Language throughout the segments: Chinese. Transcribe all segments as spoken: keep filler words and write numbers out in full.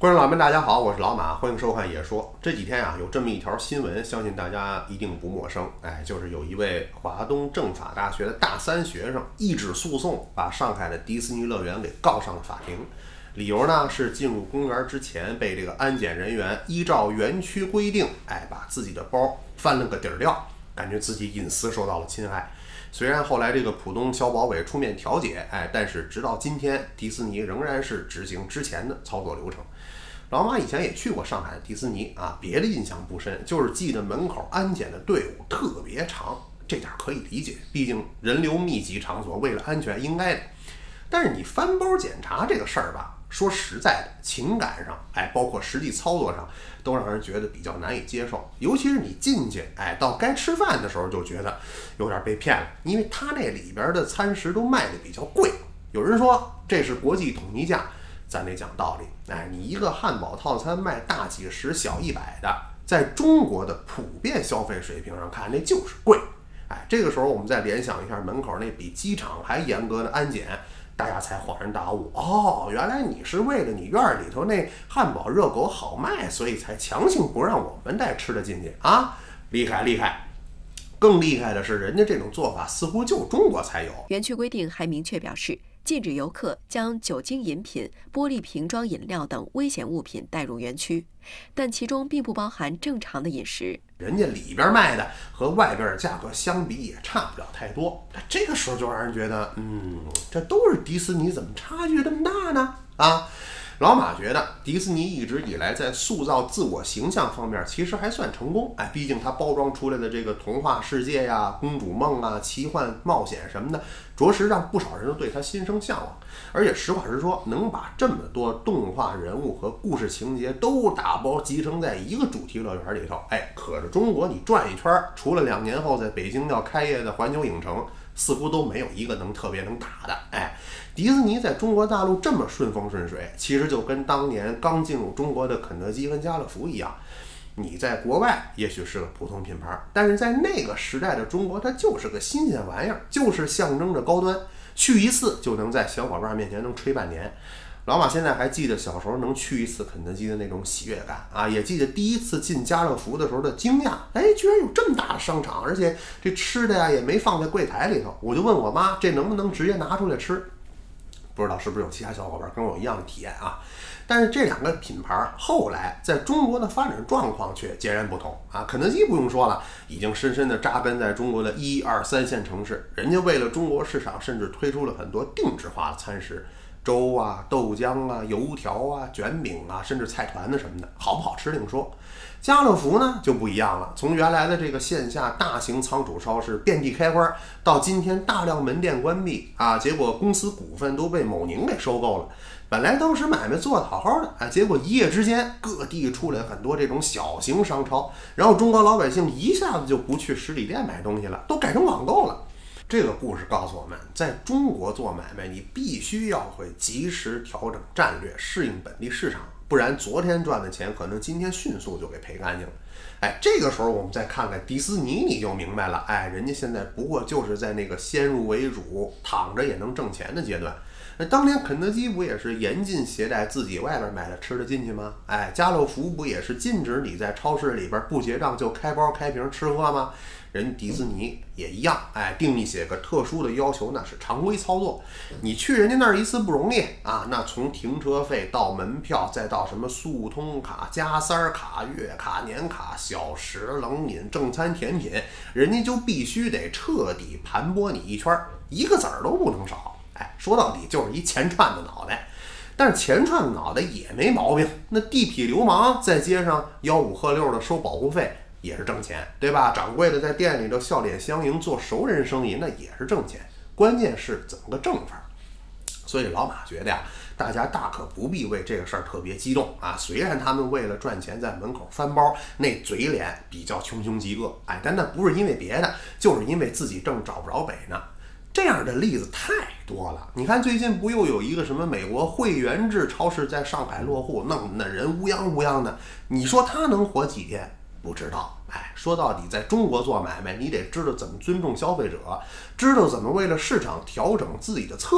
观众老们大家好，我是老马，欢迎收看野说。这几天啊，有这么一条新闻，相信大家一定不陌生。哎，就是有一位华东政法大学的大三学生一纸诉讼，把上海的迪士尼乐园给告上了法庭。理由呢是进入公园之前被这个安检人员依照园区规定，哎，把自己的包翻了个底儿掉，感觉自己隐私受到了侵害。虽然后来这个浦东消保委出面调解，哎，但是直到今天，迪士尼仍然是执行之前的操作流程。老马以前也去过上海的迪士尼啊，别的印象不深，就是记得门口安检的队伍特别长，这点可以理解，毕竟人流密集场所，为了安全应该的。但是你翻包检查这个事儿吧，说实在的，情感上，哎，包括实际操作上，都让人觉得比较难以接受。尤其是你进去，哎，到该吃饭的时候就觉得有点被骗了，因为他那里边的餐食都卖的比较贵。有人说这是国际统一价，咱得讲道理。哎，你一个汉堡套餐卖大几十小一百的，在中国的普遍消费水平上看，那就是贵。哎，这个时候我们再联想一下门口那比机场还严格的安检，大家才恍然大悟，哦，原来你是为了你院里头那汉堡热狗好卖，所以才强行不让我们带吃的进去啊！厉害厉害！更厉害的是，人家这种做法似乎就中国才有。 园区规定还明确表示，禁止游客将酒精饮品、玻璃瓶装饮料等危险物品带入园区，但其中并不包含正常的饮食。 人家里边卖的和外边的价格相比也差不了太多，这个时候就让人觉得，嗯，这都是迪士尼，怎么差距这么大呢？啊，老马觉得迪士尼一直以来在塑造自我形象方面其实还算成功，哎，毕竟它包装出来的这个童话世界呀、公主梦啊、奇幻冒险什么的，着实让不少人都对它心生向往。而且实话实说，能把这么多动画人物和故事情节都打包集成在一个主题乐园里头，哎，可是中国你转一圈，除了两年后在北京要开业的环球影城，似乎都没有一个能特别能打的。哎，迪士尼在中国大陆这么顺风顺水，其实就跟当年刚进入中国的肯德基跟家乐福一样。你在国外也许是个普通品牌，但是在那个时代的中国，它就是个新鲜玩意儿，就是象征着高端，去一次就能在小伙伴面前能吹半年。老马现在还记得小时候能去一次肯德基的那种喜悦感啊，也记得第一次进家乐福的时候的惊讶，哎，居然有这么大的商场，而且这吃的呀也没放在柜台里头。我就问我妈，这能不能直接拿出来吃？不知道是不是有其他小伙伴跟我一样的体验啊？但是这两个品牌后来在中国的发展状况却截然不同啊！肯德基不用说了，已经深深的扎根在中国的一二三线城市，人家为了中国市场，甚至推出了很多定制化的餐食，粥啊、豆浆啊、油条啊、卷饼啊，甚至菜团子什么的，好不好吃另说。家乐福呢就不一样了，从原来的这个线下大型仓储超市遍地开花，到今天大量门店关闭啊，结果公司股份都被某宁给收购了。本来当时买卖做得好好的，哎，结果一夜之间各地出来很多这种小型商超，然后中国老百姓一下子就不去实体店买东西了，都改成网购了。这个故事告诉我们，在中国做买卖，你必须要会及时调整战略，适应本地市场，不然昨天赚的钱可能今天迅速就给赔干净了。哎，这个时候我们再看看迪士尼，你就明白了，哎，人家现在不过就是在那个先入为主，躺着也能挣钱的阶段。那当年肯德基不也是严禁携带自己外边买的吃的进去吗？哎，家乐福不也是禁止你在超市里边不结账就开包开瓶吃喝吗？人迪士尼也一样，哎，定义写个特殊的要求，那是常规操作。你去人家那儿一次不容易啊，那从停车费到门票，再到什么速通卡、加三卡、月卡、年卡、小食、冷饮、正餐、甜品，人家就必须得彻底盘剥你一圈，一个子儿都不能少。哎，说到底就是一钱串的脑袋。但是钱串的脑袋也没毛病，那地痞流氓在街上吆五喝六的收保护费也是挣钱，对吧？掌柜的在店里头笑脸相迎做熟人生意，那也是挣钱，关键是怎么个挣法。所以老马觉得呀，大家大可不必为这个事儿特别激动啊。虽然他们为了赚钱在门口翻包，那嘴脸比较穷凶极恶，哎，但那不是因为别的，就是因为自己正找不着北呢。这样的例子太多了，你看最近不又有一个什么美国会员制超市在上海落户，弄那人乌泱乌泱的，你说他能活几天？不知道。哎，说到底，在中国做买卖，你得知道怎么尊重消费者，知道怎么为了市场调整自己的策略。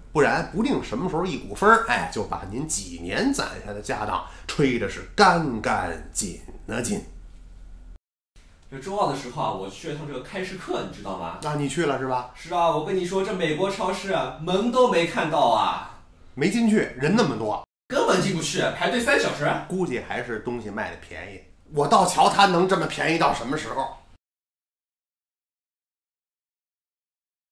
不然不定什么时候一股风儿，哎，就把您几年攒下的家当吹的是干干紧了紧。 这周二的时候啊，我去了趟这个开市课，你知道吗？ 啊，你去了是吧？ 是啊，我跟你说，这美国超市啊，门都没看到啊， 没进去，人那么多， 根本进不去，排队三小时。 估计还是东西卖的便宜。我倒瞧它能这么便宜到什么时候？